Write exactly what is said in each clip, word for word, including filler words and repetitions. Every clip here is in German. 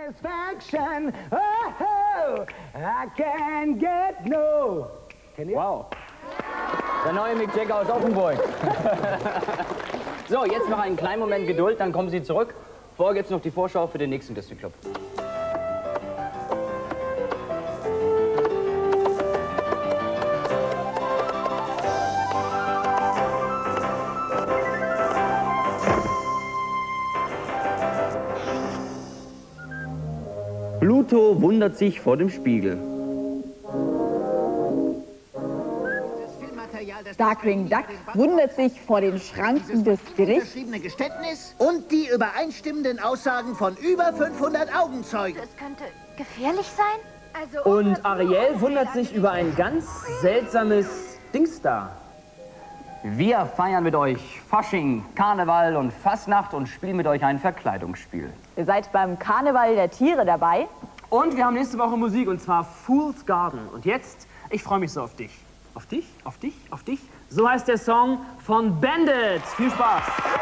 Satisfaction, oh, I can get no. Wow. Der neue Mick Jagger aus Offenburg. So, jetzt noch einen kleinen Moment Geduld, dann kommen Sie zurück. Vorher gibt's noch die Vorschau für den nächsten Disney Club. Pluto wundert sich vor dem Spiegel. Darkwing Duck wundert sich vor den Schranken des Gerichts. Geständnis und die übereinstimmenden Aussagen von über fünfhundert Augenzeugen. Das könnte gefährlich sein? Also Und Ariel wundert sich über ein ganz seltsames Dings da. Wir feiern mit euch Fasching, Karneval und Fastnacht und spielen mit euch ein Verkleidungsspiel. Ihr seid beim Karneval der Tiere dabei. Und wir haben nächste Woche Musik, und zwar Fool's Garden. Und jetzt, ich freue mich so auf dich. Auf dich, auf dich, auf dich. So heißt der Song von Bandits. Viel Spaß.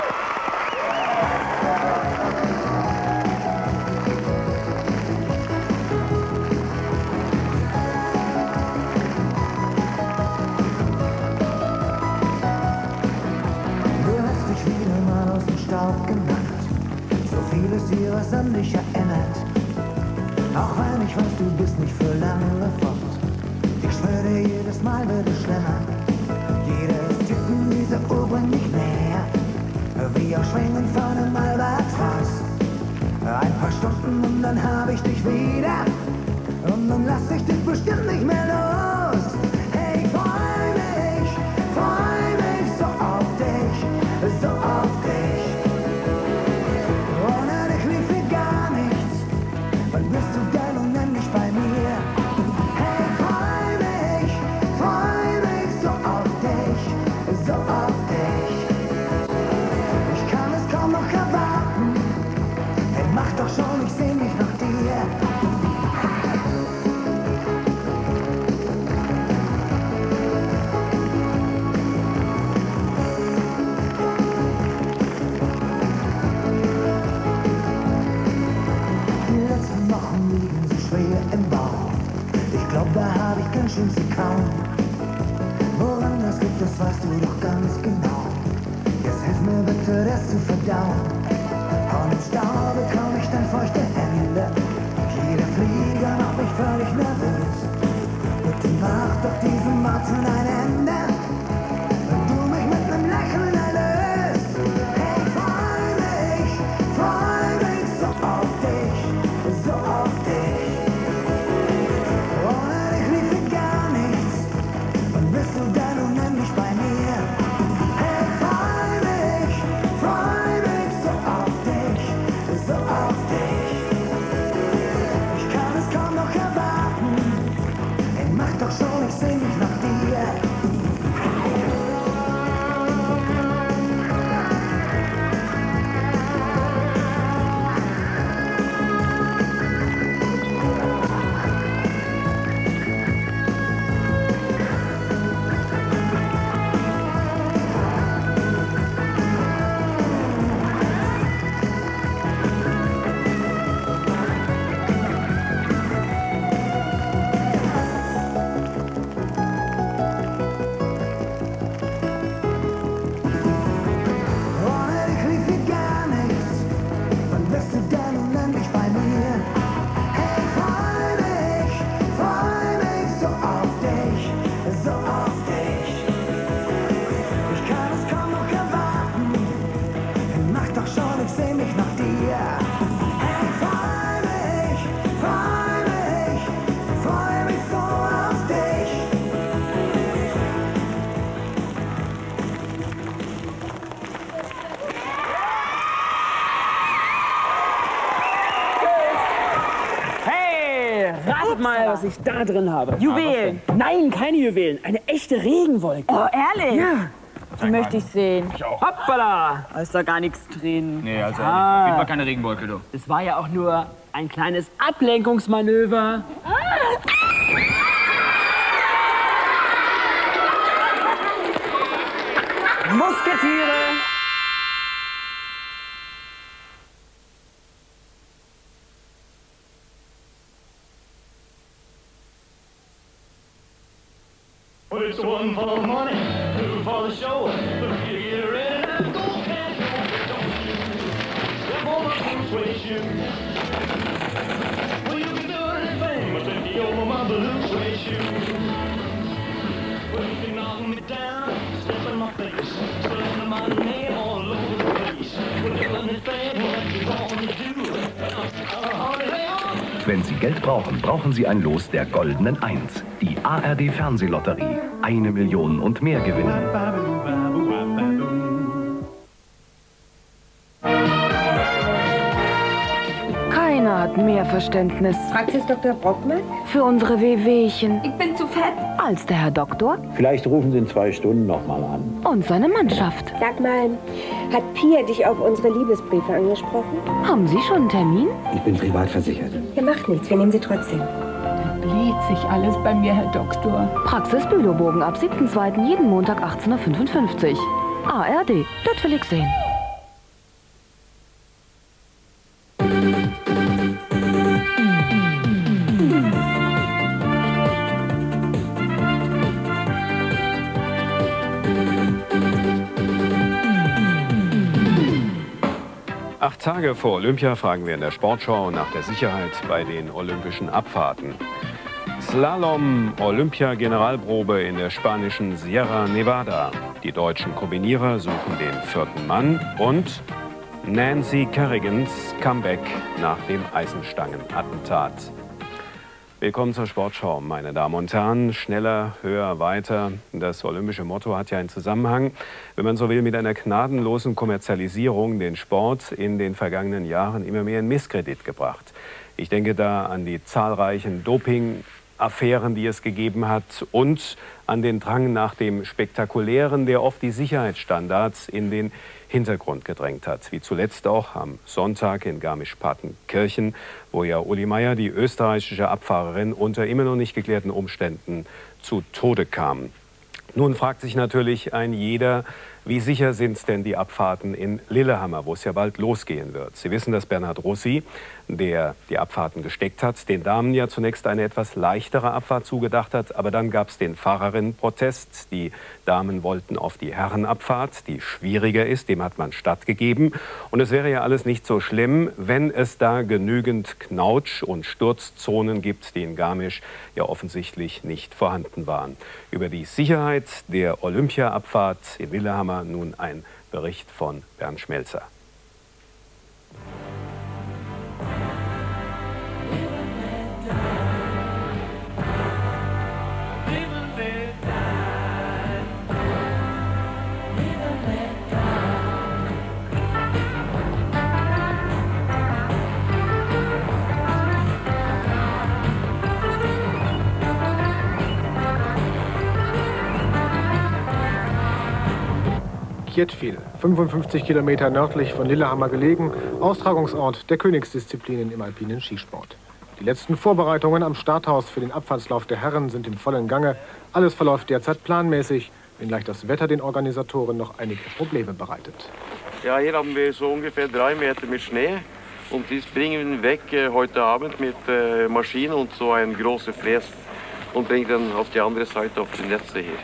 Du hast dich wieder mal aus dem Staub gemacht. So vieles hier, was an dich erinnert. Auch wenn ich weiß, du bist nicht für lange fort. Ich schwöre, jedes Mal wird es schlimmer. Jedes Tippen dieser Uhr bringt mich näher. Wie auch Schwingen von einem Albatros. Ein paar Stunden und dann hab ich dich wieder. Und dann lass ich dich bestimmt nicht mehr los. Hey, ich freu mich, freu mich so auf dich, so auf dich. Ohne dich lief hier gar nichts. Wann bist du geil und endlich bei mir? Hey, freu mich, freu mich so auf dich, so auf dich. Ich kann es kaum noch erwarten. Hey, mach doch schon, ich seh mich nach dir. Die letzten Wochen liegen so schwer im Bauch. Ich glaub, da hab ich ganz schön zu kauen. Woran das liegt, das weißt du doch ganz genau. Jetzt hilf mir bitte, das zu verdauen. Und im Stau bekomm ich dann feuchte Hände. Jeder Flieger macht mich völlig nervös. Bitte mach doch diesem Warten ein Ende. Wenn du mich mit nem Lächeln erlöst. Hey, freu mich, freu mich so auf dich, so auf dich. Ohne dich lief hier gar nichts. Wann bist du denn unendlich bei mir? Hey, freu mich, freu mich so auf dich, so auf dich. Ich kann es kaum noch erwarten. Hey, mach doch schon, ich seh mich nach dir. Ohne dich lief hier gar nichts. Wann bist du denn unendlich bei mir? Hey, freu mich, freu mich so auf dich, so auf dich. Ich kann es kaum noch erwarten. Hey, mach doch schon, ich seh mich nach dir. Hey, freu mich, freu mich, freu mich so auf dich. Hey, ratet mal, was ich da drin habe. Juwelen. Nein, keine Juwelen. Eine echte Regenwolke. Oh, ehrlich? Ja. Die möchte ich sehen. Hoppala. Da ist doch gar nichts drin. Nee, also Ah. ehrlich, auf jeden Fall keine Regenwolke, du. Es war ja auch nur ein kleines Ablenkungsmanöver. Musketiere. it's one for the money, two for the show. But you get ready, let's go, can't go, don't you? Step on my blue suede shoe. Well, you can do anything but take you over my blue suede shoe. Well, you can knock me down, step in my face, spelling my name all over the place. Well, do anything what you want to do. Wenn Sie Geld brauchen, brauchen Sie ein Los der goldenen Eins. Die A R D Fernsehlotterie. Eine Million und mehr gewinnen. Keiner hat mehr Verständnis. Praxis Doktor Brockmann? Für unsere Wehwehchen. Ich bin zu fett. Als der Herr Doktor. Vielleicht rufen Sie in zwei Stunden noch mal an. Und seine Mannschaft. Sag mal, hat Pia dich auf unsere Liebesbriefe angesprochen? Haben Sie schon einen Termin? Ich bin privat versichert. Ja, macht nichts, wir nehmen sie trotzdem. Da bläht sich alles bei mir, Herr Doktor. Praxis Bülowbogen ab siebten zweiten jeden Montag achtzehn Uhr fünfundfünfzig. A R D, das will ich sehen. Acht Tage vor Olympia fragen wir in der Sportschau nach der Sicherheit bei den olympischen Abfahrten. Slalom-Olympia-Generalprobe in der spanischen Sierra Nevada. Die deutschen Kombinierer suchen den vierten Mann und Nancy Kerrigans Comeback nach dem Eisenstangen-Attentat. Willkommen zur Sportschau, meine Damen und Herren. Schneller, höher, weiter. Das olympische Motto hat ja einen Zusammenhang, wenn man so will, mit einer gnadenlosen Kommerzialisierung den Sport in den vergangenen Jahren immer mehr in Misskredit gebracht. Ich denke da an die zahlreichen Doping-Affären, die es gegeben hat, und an den Drang nach dem Spektakulären, der oft die Sicherheitsstandards in den Hintergrund gedrängt hat. Wie zuletzt auch am Sonntag in Garmisch-Partenkirchen, wo ja Uli Meier, die österreichische Abfahrerin, unter immer noch nicht geklärten Umständen zu Tode kam. Nun fragt sich natürlich ein jeder, wie sicher sind denn die Abfahrten in Lillehammer, wo es ja bald losgehen wird. Sie wissen, dass Bernhard Russi, der die Abfahrten gesteckt hat, den Damen ja zunächst eine etwas leichtere Abfahrt zugedacht hat, aber dann gab es den Fahrerinnenprotest. Die Damen wollten auf die Herrenabfahrt, die schwieriger ist, dem hat man stattgegeben. Und es wäre ja alles nicht so schlimm, wenn es da genügend Knautsch- und Sturzzonen gibt, die in Garmisch ja offensichtlich nicht vorhanden waren. Über die Sicherheit der Olympia-Abfahrt in Lillehammer nun ein Bericht von Bernd Schmelzer. Kjettfjell, fünfundfünfzig Kilometer nördlich von Lillehammer gelegen, Austragungsort der Königsdisziplinen im alpinen Skisport. Die letzten Vorbereitungen am Starthaus für den Abfahrtslauf der Herren sind im vollen Gange. Alles verläuft derzeit planmäßig, wenngleich das Wetter den Organisatoren noch einige Probleme bereitet. Ja, hier haben wir so ungefähr drei Meter mit Schnee und das bringen wir weg äh, heute Abend mit äh, Maschinen und so ein großes Fräs und bringen dann auf die andere Seite auf die Netze hier.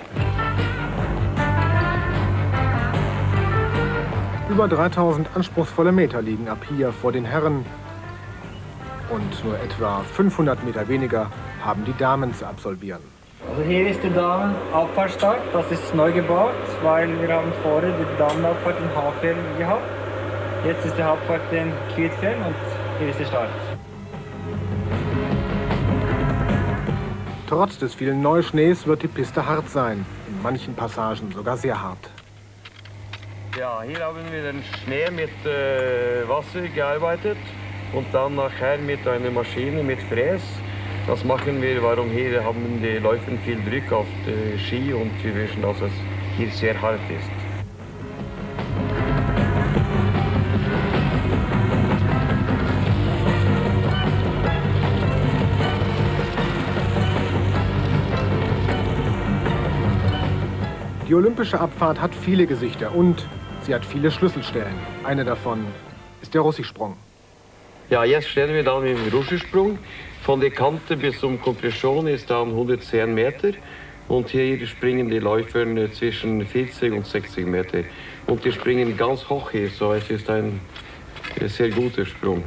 Über dreitausend anspruchsvolle Meter liegen ab hier vor den Herren und nur etwa fünfhundert Meter weniger haben die Damen zu absolvieren. Also hier ist der Damenabfahrtstart, das ist neu gebaut, weil wir haben vorher die Damenabfahrt in Hafjell gehabt. Jetzt ist die Hauptfahrt in Kjettfjell und hier ist der Start. Trotz des vielen Neuschnees wird die Piste hart sein, in manchen Passagen sogar sehr hart. Ja, hier haben wir den Schnee mit äh, Wasser gearbeitet und dann nachher mit einer Maschine mit Fräs. Das machen wir, warum hier haben die Läufer viel Druck auf die Ski und wir wissen, dass es hier sehr hart ist. Die olympische Abfahrt hat viele Gesichter und sie hat viele Schlüsselstellen. Eine davon ist der Russisprung. Ja, jetzt stehen wir dann im Russisprung. Von der Kante bis zum Kompression ist dann hundertzehn Meter. Und hier springen die Läufer zwischen vierzig und sechzig Meter. Und die springen ganz hoch hier, so es ist ein sehr guter Sprung.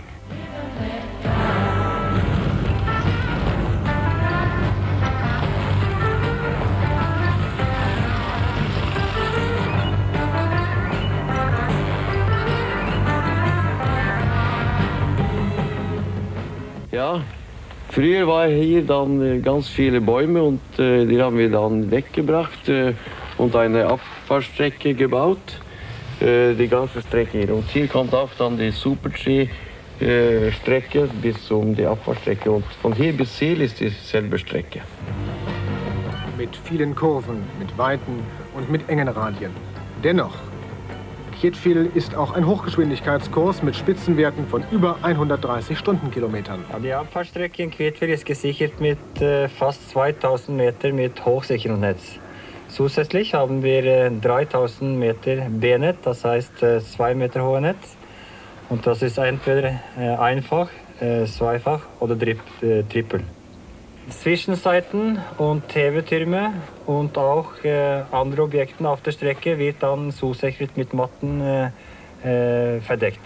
Ja, früher war hier dann ganz viele Bäume und äh, die haben wir dann weggebracht äh, und eine Abfahrtstrecke gebaut, äh, die ganze Strecke hier. Und hier kommt auch dann die Super-G-Strecke äh, bis um die Abfahrtstrecke und von hier bis Ziel ist dieselbe Strecke. Mit vielen Kurven, mit Weiten und mit engen Radien. Dennoch, Kjetil ist auch ein Hochgeschwindigkeitskurs mit Spitzenwerten von über hundertdreißig Stundenkilometern. Ja, die Abfahrtstrecke in Kjetil ist gesichert mit äh, fast zweitausend Meter mit Hochsicherungsnetz. Zusätzlich haben wir äh, dreitausend Meter B-Netz, das heißt äh, zwei Meter hohe Netz. Und das ist entweder äh, einfach, äh, zweifach oder tri äh, trippel. Zwischenseiten und Hevetürme und auch äh, andere Objekte auf der Strecke wird dann zusätzlich mit Matten äh, äh, verdeckt.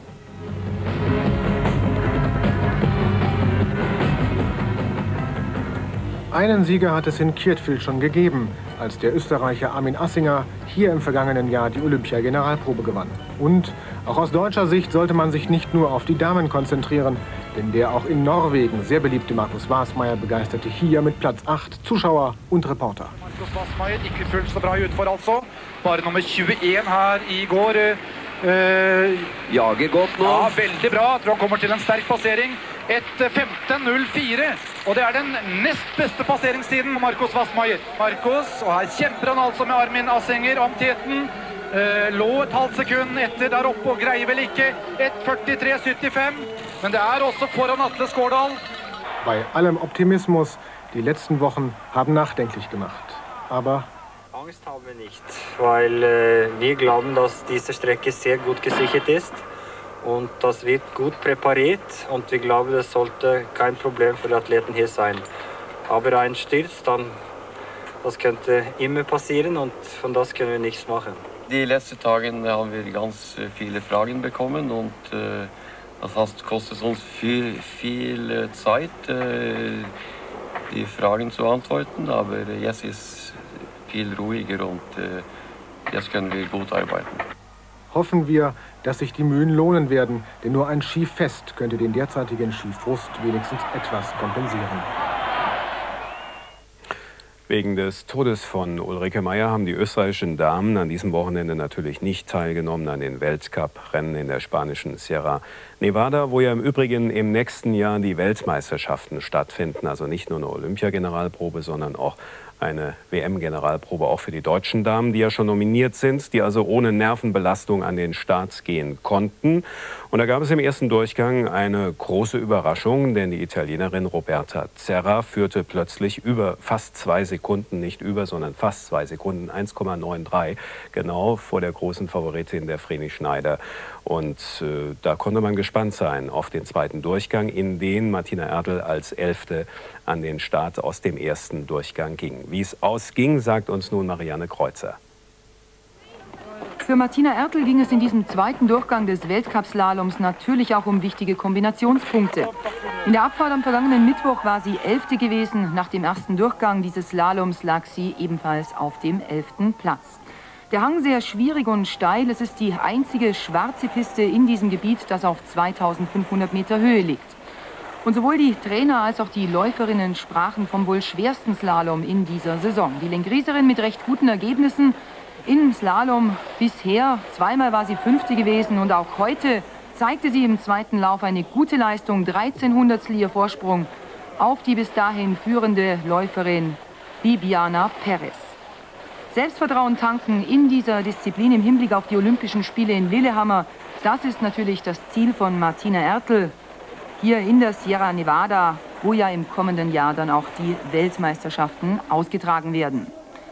Einen Sieger hat es in Kjetil schon gegeben, als der Österreicher Armin Assinger hier im vergangenen Jahr die Olympia-Generalprobe gewann. Und auch aus deutscher Sicht sollte man sich nicht nur auf die Damen konzentrieren, denn der auch in Norwegen sehr beliebte Markus Wasmeier begeisterte hier mit Platz acht Zuschauer und Reporter. Markus Wasmeier ikke fullt så bra utfor altså. Bare nummer tjueen her i går. Uh, Jager godt nå. Ja, veldig bra. Jeg tror han kommer til en sterk passering. Et femten null fire. Og det er den nest beste passeringstiden på Markus Wasmeier. Markus, og her kjemper han altså med Armin Assinger om teten. Uh, lå et halvt sekund etter der oppe og greier vel ikke et førtitre syttifem. Men det er også foran Atle Skårdal. Bei allem Optimismus, die letzten Wochen haben nachdenklich gemacht. Aber Angst haben wir nicht, weil äh, wir glauben, dass diese Strecke sehr gut gesichert ist und das wird gut präpariert und wir glauben, das sollte kein Problem für die Athleten hier sein. Aber ein Sturz, dann, das könnte immer passieren und von das können wir nichts machen. Die letzten Tage haben wir ganz viele Fragen bekommen und äh, das heißt, kostet uns viel, viel Zeit, äh, die Fragen zu antworten, aber jetzt ist viel ruhiger und äh, jetzt können wir gut arbeiten. Hoffen wir, dass sich die Mühen lohnen werden, denn nur ein Skifest könnte den derzeitigen Skifrust wenigstens etwas kompensieren. Wegen des Todes von Ulrike Meier haben die österreichischen Damen an diesem Wochenende natürlich nicht teilgenommen an den Weltcup-Rennen in der spanischen Sierra Nevada, wo ja im Übrigen im nächsten Jahr die Weltmeisterschaften stattfinden. Also nicht nur eine Olympia-Generalprobe, sondern auch eine W M-Generalprobe auch für die deutschen Damen, die ja schon nominiert sind, die also ohne Nervenbelastung an den Start gehen konnten. Und da gab es im ersten Durchgang eine große Überraschung, denn die Italienerin Roberta Zerra führte plötzlich über fast zwei Sekunden, nicht über, sondern fast zwei Sekunden, eins Komma neununddreißig, genau vor der großen Favoritin der Vreni Schneider. Und äh, da konnte man gespannt sein auf den zweiten Durchgang, in den Martina Ertl als Elfte an den Start aus dem ersten Durchgang ging. Wie es ausging, sagt uns nun Marianne Kreuzer. Für Martina Ertl ging es in diesem zweiten Durchgang des Weltcup-Slaloms natürlich auch um wichtige Kombinationspunkte. In der Abfahrt am vergangenen Mittwoch war sie Elfte gewesen. Nach dem ersten Durchgang dieses Slaloms lag sie ebenfalls auf dem elften Platz. Der Hang sehr schwierig und steil. Es ist die einzige schwarze Piste in diesem Gebiet, das auf zweitausendfünfhundert Meter Höhe liegt. Und sowohl die Trainer als auch die Läuferinnen sprachen vom wohl schwersten Slalom in dieser Saison. Die Lengrieserin mit recht guten Ergebnissen im Slalom bisher. Zweimal war sie Fünfte gewesen und auch heute zeigte sie im zweiten Lauf eine gute Leistung. dreizehn Hundertstel ihr Vorsprung auf die bis dahin führende Läuferin Bibiana Perez. Selbstvertrauen tanken in dieser Disziplin im Hinblick auf die Olympischen Spiele in Lillehammer. Das ist natürlich das Ziel von Martina Ertl hier in der Sierra Nevada, wo ja im kommenden Jahr dann auch die Weltmeisterschaften ausgetragen werden.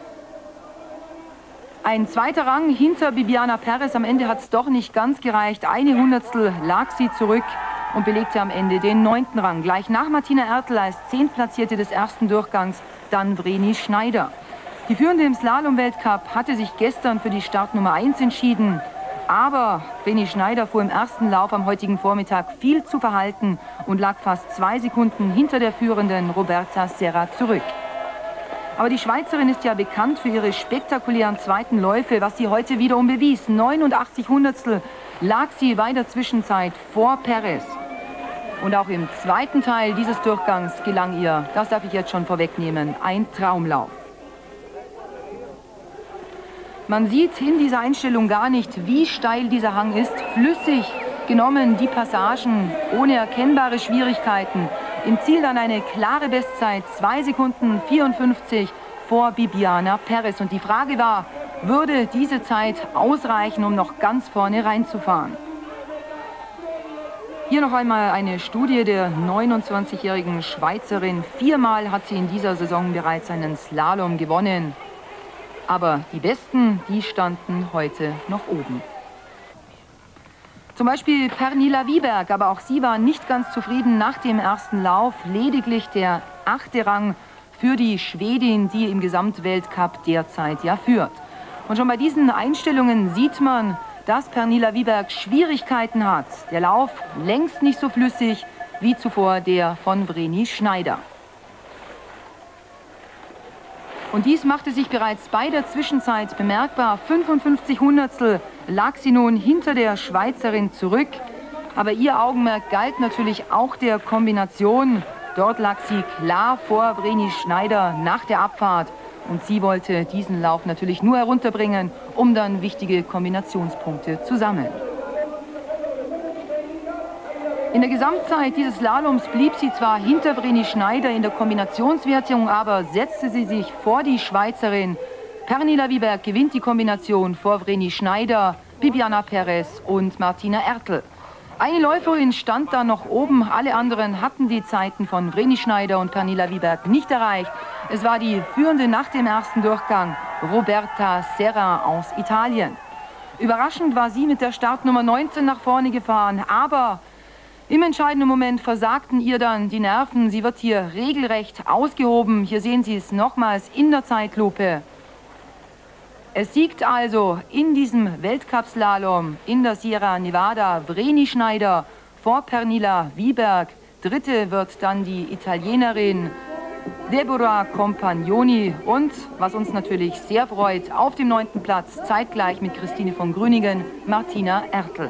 Ein zweiter Rang hinter Bibiana Perez. Am Ende hat es doch nicht ganz gereicht. Eine Hundertstel lag sie zurück und belegte am Ende den neunten Rang. Gleich nach Martina Ertl als Zehntplatzierte des ersten Durchgangs, dann Vreni Schneider. Die Führende im Slalom-Weltcup hatte sich gestern für die Startnummer eins entschieden. Aber Vreni Schneider fuhr im ersten Lauf am heutigen Vormittag viel zu verhalten und lag fast zwei Sekunden hinter der führenden Roberta Serra zurück. Aber die Schweizerin ist ja bekannt für ihre spektakulären zweiten Läufe, was sie heute wiederum bewies. neunundachtzig Hundertstel lag sie bei der Zwischenzeit vor Perez. Und auch im zweiten Teil dieses Durchgangs gelang ihr, das darf ich jetzt schon vorwegnehmen, ein Traumlauf. Man sieht in dieser Einstellung gar nicht, wie steil dieser Hang ist. Flüssig genommen die Passagen, ohne erkennbare Schwierigkeiten. Im Ziel dann eine klare Bestzeit, zwei Sekunden vierundfünfzig vor Bibiana Perez. Und die Frage war, würde diese Zeit ausreichen, um noch ganz vorne reinzufahren? Hier noch einmal eine Studie der neunundzwanzigjährigen Schweizerin. Viermal hat sie in dieser Saison bereits einen Slalom gewonnen. Aber die Besten, die standen heute noch oben. Zum Beispiel Pernilla Wiberg, aber auch sie war nicht ganz zufrieden nach dem ersten Lauf. Lediglich der achte Rang für die Schwedin, die im Gesamtweltcup derzeit ja führt. Und schon bei diesen Einstellungen sieht man, dass Pernilla Wiberg Schwierigkeiten hat. Der Lauf längst nicht so flüssig wie zuvor der von Vreni Schneider. Und dies machte sich bereits bei der Zwischenzeit bemerkbar. fünfundfünfzig Hundertstel lag sie nun hinter der Schweizerin zurück. Aber ihr Augenmerk galt natürlich auch der Kombination. Dort lag sie klar vor Vreni Schneider nach der Abfahrt. Und sie wollte diesen Lauf natürlich nur herunterbringen, um dann wichtige Kombinationspunkte zu sammeln. In der Gesamtzeit dieses Slaloms blieb sie zwar hinter Vreni Schneider in der Kombinationswertung, aber setzte sie sich vor die Schweizerin. Pernilla Wiberg gewinnt die Kombination vor Vreni Schneider, Bibiana Perez und Martina Ertl. Eine Läuferin stand da noch oben, alle anderen hatten die Zeiten von Vreni Schneider und Pernilla Wiberg nicht erreicht. Es war die Führende nach dem ersten Durchgang, Roberta Serra aus Italien. Überraschend war sie mit der Startnummer neunzehn nach vorne gefahren, aber im entscheidenden Moment versagten ihr dann die Nerven. Sie wird hier regelrecht ausgehoben. Hier sehen Sie es nochmals in der Zeitlupe. Es siegt also in diesem Weltcup-Slalom in der Sierra Nevada Vreni Schneider vor Pernilla Wiberg. Dritte wird dann die Italienerin Deborah Compagnoni und, was uns natürlich sehr freut, auf dem neunten Platz, zeitgleich mit Christine von Grüningen, Martina Ertl.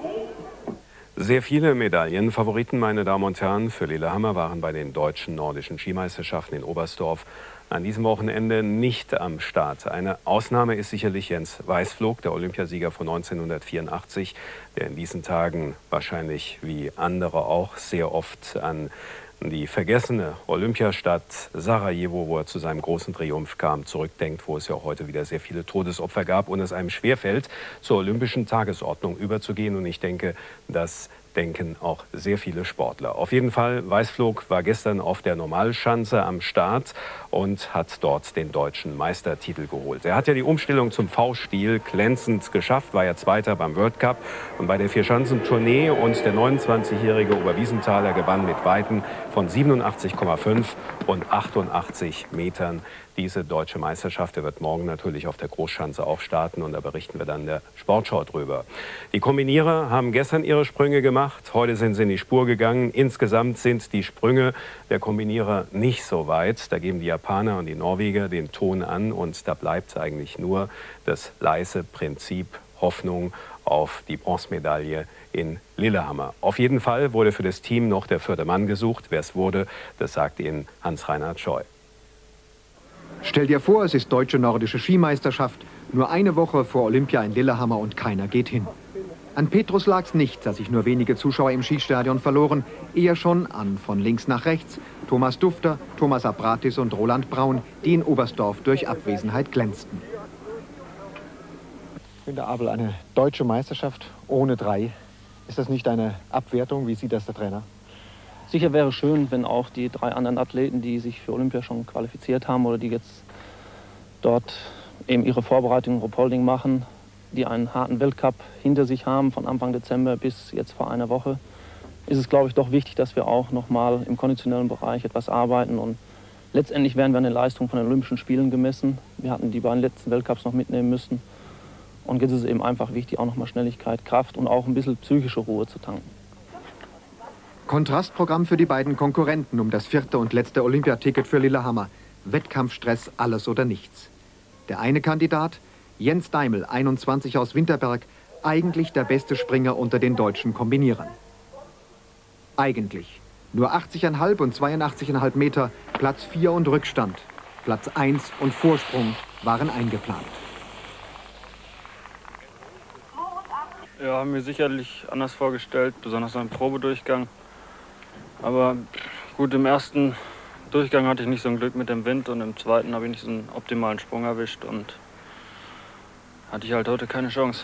Sehr viele Medaillen. Favoriten, meine Damen und Herren, für Lillehammer waren bei den deutschen nordischen Skimeisterschaften in Oberstdorf an diesem Wochenende nicht am Start. Eine Ausnahme ist sicherlich Jens Weißflog, der Olympiasieger von neunzehnhundertvierundachtzig, der in diesen Tagen wahrscheinlich wie andere auch sehr oft an die vergessene Olympiastadt Sarajevo, wo er zu seinem großen Triumph kam, zurückdenkt, wo es ja auch heute wieder sehr viele Todesopfer gab und es einem schwerfällt, zur olympischen Tagesordnung überzugehen. Und ich denke, das denken auch sehr viele Sportler. Auf jeden Fall, Weißflog war gestern auf der Normalschanze am Start und hat dort den deutschen Meistertitel geholt. Er hat ja die Umstellung zum V-Stil glänzend geschafft, war ja Zweiter beim World Cup und bei der Vierschanzentournee, und der neunundzwanzigjährige Oberwiesenthaler gewann mit Weiten von siebenundachtzig Komma fünf und achtundachtzig Metern diese deutsche Meisterschaft. Er wird morgen natürlich auf der Großschanze auch starten und da berichten wir dann der Sportschau drüber. Die Kombinierer haben gestern ihre Sprünge gemacht, heute sind sie in die Spur gegangen. Insgesamt sind die Sprünge der Kombinierer nicht so weit. Da geben die Japaner und die Norweger den Ton an und da bleibt eigentlich nur das leise Prinzip Hoffnung auf die Bronzemedaille in Lillehammer. Auf jeden Fall wurde für das Team noch der vierte Mann gesucht. Wer es wurde, das sagt Ihnen Hans-Reinhard Scheu. Stell dir vor, es ist deutsche nordische Skimeisterschaft, nur eine Woche vor Olympia in Lillehammer und keiner geht hin. An Petrus lag's nicht, dass sich nur wenige Zuschauer im Skistadion verloren, eher schon an von links nach rechts Thomas Dufter, Thomas Abratis und Roland Braun, die in Oberstdorf durch Abwesenheit glänzten. Günter Abel, eine deutsche Meisterschaft ohne drei. Ist das nicht eine Abwertung? Wie sieht das der Trainer? Sicher wäre schön, wenn auch die drei anderen Athleten, die sich für Olympia schon qualifiziert haben oder die jetzt dort eben ihre Vorbereitung in Ruhpolding machen, die einen harten Weltcup hinter sich haben, von Anfang Dezember bis jetzt vor einer Woche, ist es, glaube ich, doch wichtig, dass wir auch nochmal im konditionellen Bereich etwas arbeiten. Und letztendlich werden wir an den Leistungen von den Olympischen Spielen gemessen. Wir hatten die beiden letzten Weltcups noch mitnehmen müssen. Und jetzt ist es eben einfach wichtig, auch nochmal Schnelligkeit, Kraft und auch ein bisschen psychische Ruhe zu tanken. Kontrastprogramm für die beiden Konkurrenten um das vierte und letzte Olympiaticket für Lillehammer. Wettkampfstress, alles oder nichts. Der eine Kandidat, Jens Daimel, einundzwanzig aus Winterberg, eigentlich der beste Springer unter den deutschen Kombinierern. Eigentlich. Nur achtzig Komma fünf und zweiundachtzig Komma fünf Meter, Platz vier und Rückstand. Platz eins und Vorsprung waren eingeplant. Ja, haben wir sicherlich anders vorgestellt, besonders beim Probedurchgang. Aber gut, im ersten Durchgang hatte ich nicht so ein Glück mit dem Wind und im zweiten habe ich nicht so einen optimalen Sprung erwischt und hatte ich halt heute keine Chance.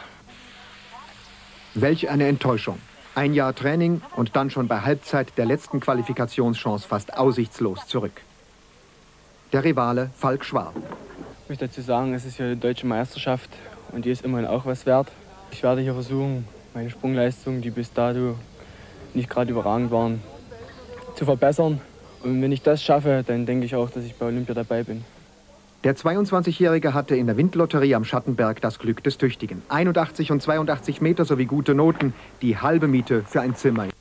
Welch eine Enttäuschung. Ein Jahr Training und dann schon bei Halbzeit der letzten Qualifikationschance fast aussichtslos zurück. Der Rivale Falk Schwab. Ich möchte dazu sagen, es ist ja die deutsche Meisterschaft und die ist immerhin auch was wert. Ich werde hier versuchen, meine Sprungleistungen, die bis dato nicht gerade überragend waren, zu verbessern. Und wenn ich das schaffe, dann denke ich auch, dass ich bei Olympia dabei bin. Der zweiundzwanzigjährige hatte in der Windlotterie am Schattenberg das Glück des Tüchtigen. einundachtzig und zweiundachtzig Meter sowie gute Noten, die halbe Miete für ein Zimmer.